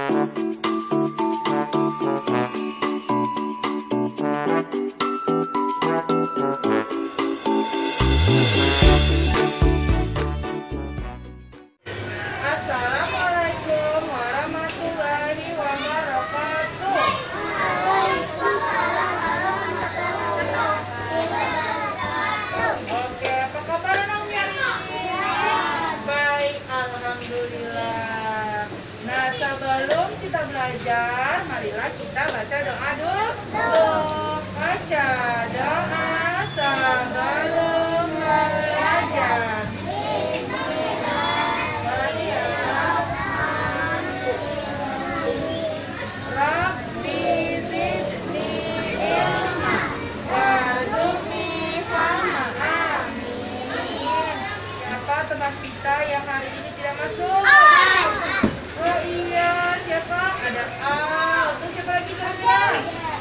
Assalamualaikum warahmatullahi wabarakatuh. Oke, apa kabar anak hari ini? Baik, alhamdulillah. Nah, sebelum kita belajar, marilah kita baca doa dulu. Baca doa sebelum belajar. Rabbi zidni ilma warzuqni fahma. Amin. Siapa teman kita yang hari ini tidak masuk? Oh iya, siapa? Ada Al. Terus siapa lagi kira-kira?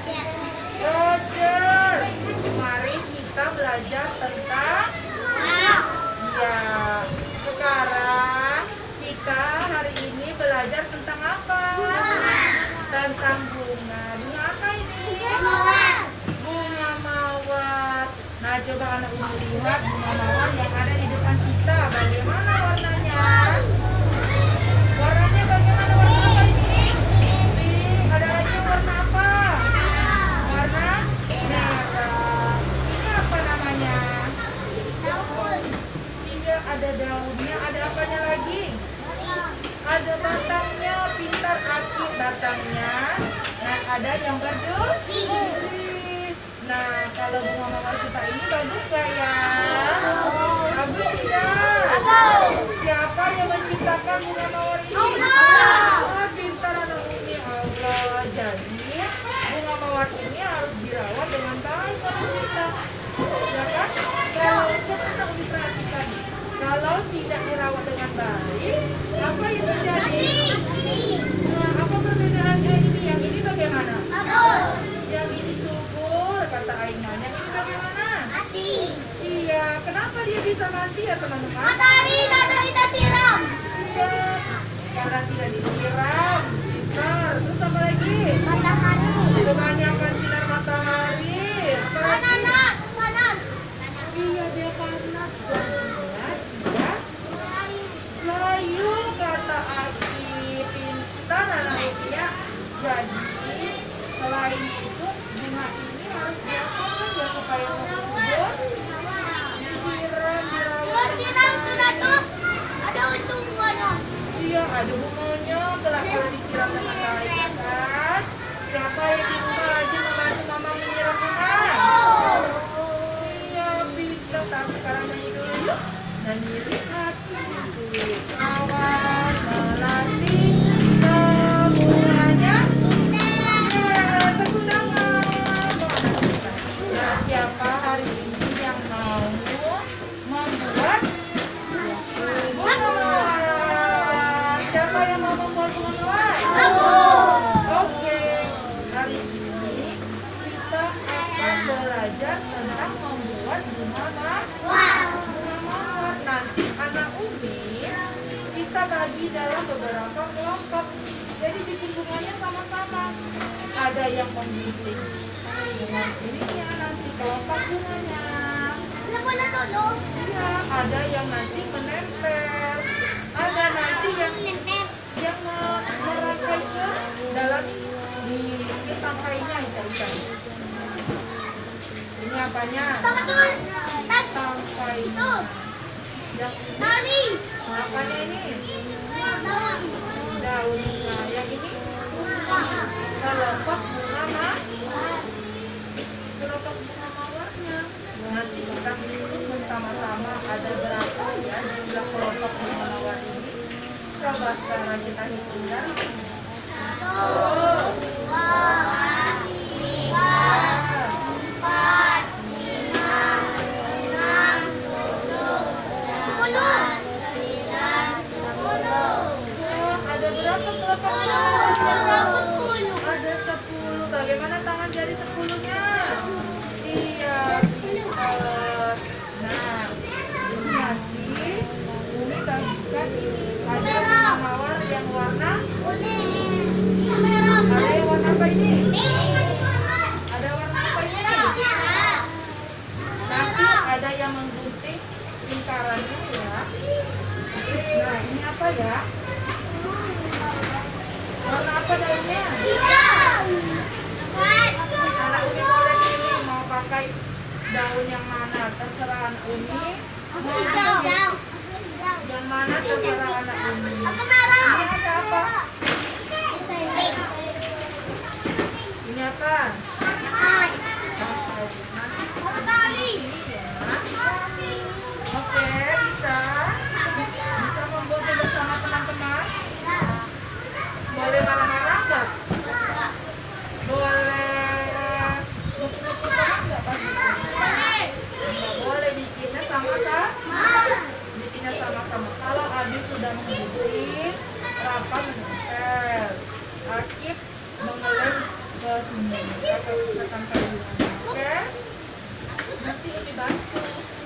Roger. Mari kita belajar tentang ya. Sekarang kita hari ini belajar tentang apa? Tentang bunga. Bunga apa ini? Bunga mawar. Nah, coba anak ini lihat bunga mawar yang ada di depan kita. Bagaimana warnanya? Warnanya bagaimana? Warna apa ini? Ada lagi warna apa? Warna merah. Ini apa namanya? Iya, ada daunnya. Ada apanya lagi? Ada batangnya, pintar Aki batangnya. Nah, ada yang berduri. Nah, kalau bunga mawar kita ini bagus gak ya? Bagus tidak? Siapa yang menciptakan bunga mawar ini? Allah. Pintar anak ini, Allah. Jadi, bunga mawar ini harus dirawat dengan baik oleh kita. Ya kan? Kalau coba diperhatikan, kalau tidak dirawat dengan baik, apa yang terjadi? Nah, apa perbedaannya ini? Yang ini bagaimana? Yang ini subur, kata Aiman. Yang ini bagaimana? Iya, kenapa dia bisa mati ya teman-teman? Iya, karena tidak disiram. Pintar. Terus apa lagi? Kebanyakan sinar matahari. Apa lagi? Iya, dia panas. Jadinya dia layu, kata Aki. Pintar anak ya. Jadi selain itu bunga ini harus diapakan ya supaya subur? Disiram, dirawat. Iya, ada bunganya. Kalau disiram dengan baik ya kan? Siapa yang di rumah lagi membantu mama menyiram bunga? Iya, pintar. Tapi sekarang nyanyi dulu yuk. Nyanyi lihat dulu. Awan melati semuanya. Tepuk tangan. Nah, siapa hari ini yang mau membuat bunga mawar? Siapa yang mau membuat bunga mawar? Oke, hari ini kita akan belajar tentang membuat bunga mawar. Nanti anak Umi kita bagi dalam beberapa kelompok. Jadi bikin bunganya sama-sama. Ada yang membidik dengan ininya nanti kelompok bunganya. Iya, ada yang nanti menempel. Ada nanti yang merangkai ke dalam di tangkainya cari-cari. Ini apanya? Tangkainya. Yang ini apanya ini? Daun. Nah, yang ini kelompok bunga mawar. Kelompok bunga mawarnya. Nanti kita hitung bersama-sama ada berapa ya jumlah kelompok bunga mawar ini. Coba sekarang kita hitung dari sini. 10. Bagaimana tangan jari 10-nya? Iya, 10. Nah, ini nanti Umi bagikan ini ada bunga mawar yang warna kuning. daunnya? Anak Umi boleh pilih mau pakai daun yang mana, terserah anak Umi. Yang mana terserah anak Umi. Ini ada apa? Ini apa? Oke, bisa membantu bersama teman-teman. Boleh marah-marah nggak? Boleh luput-luput nggak pas bikin? Nggak boleh, bikinnya sama-sama. Kalau Abi sudah mengikuti, Rafa menempel, Akif mengelem ke sini. Tekan kayu. Oke? Masih Umi bantu.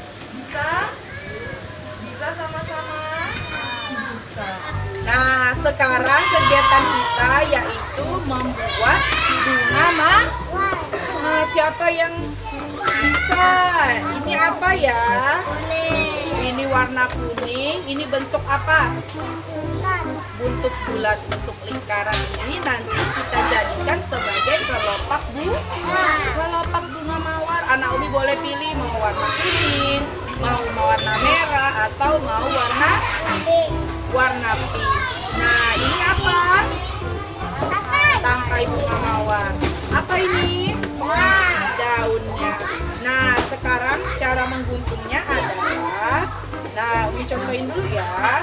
Bisa sama-sama? Bisa. Nah, sekarang kegiatan kita yaitu membuat bunga mawar. Siapa yang bisa? Ini apa ya? Ini warna kuning. Ini bentuk apa? Bentuk bulat, bentuk lingkaran. Ini nanti kita jadikan sebagai kelopak bunga mawar. Anak Umi boleh pilih mau warna kuning, mau warna merah, atau mau warna pink. Nah, ini apa? Tangkai bunga mawar. Apa ini? Daunnya. Nah, sekarang cara mengguntingnya adalah, nah, Umi contohin dulu ya.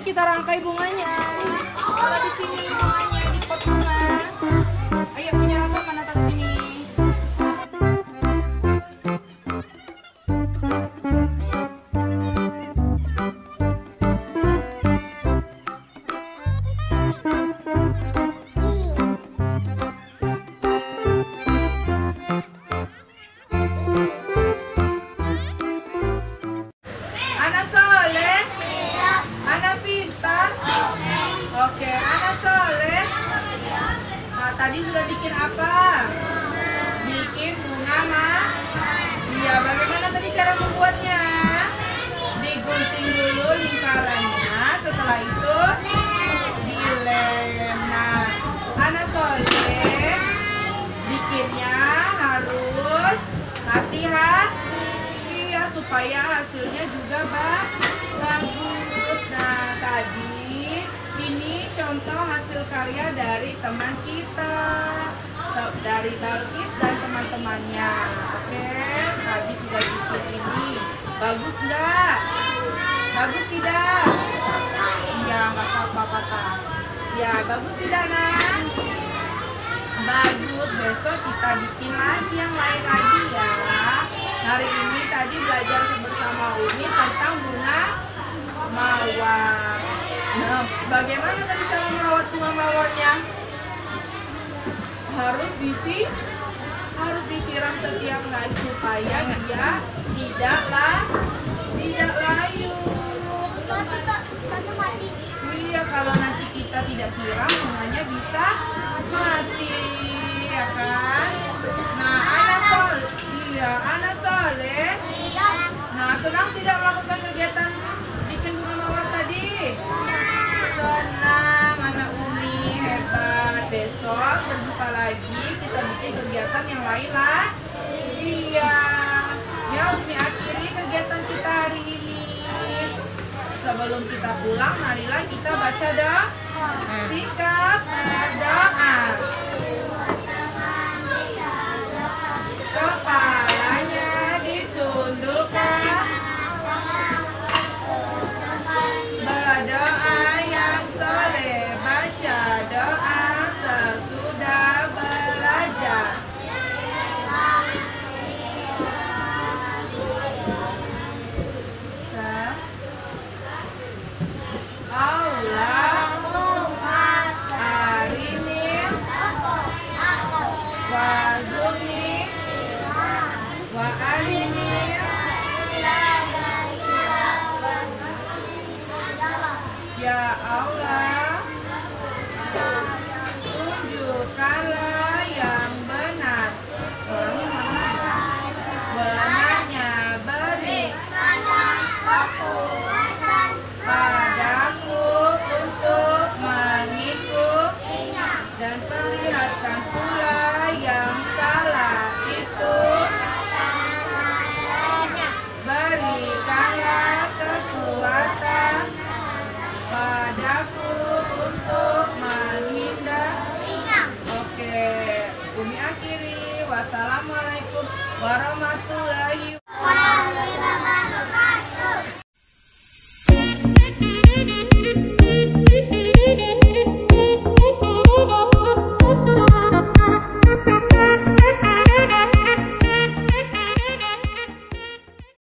kita rangkai bunganya. Taruh di sini bunganya di pot bunga. Ayo punya Rafa mana taruh sini. Anak soleh, anak pintar. Oke, anak soleh. Nah, tadi sudah bikin apa? Bikin bunga mah. Iya, bagaimana tadi cara membuatnya? Digunting dulu lingkarannya, setelah itu dilem. Nah, anak soleh bikinnya harus hati-hati ya, supaya hasilnya juga bagus. Nah, tadi ini contoh hasil karya dari teman kita, dari Balkis dan teman-temannya. Oke, tadi sudah bikin ini. Bagus enggak? Bagus tidak? Iya, nggak apa-apa. Ya, bagus tidak, nak? Bagus. Besok kita bikin lagi yang lain lagi ya. Hari ini tadi belajar bersama Umi tentang bunga mawar. Nah, bagaimana tadi cara merawat bunga mawarnya? Harus disiram setiap hari supaya dia tidak layu. Iya, kalau nanti kita tidak siram bunganya bisa mati, ya kan? Nah, anak soleh. Nah, senang tidak melakukan kegiatan bikin bunga mawar tadi? Senang, anak Umi hebat. Besok berjumpa lagi, kita bikin kegiatan yang lain lah. Iya. Ya, Umi akhiri kegiatan kita hari ini. Sebelum kita pulang, marilah kita baca doa. Sikap berdoa.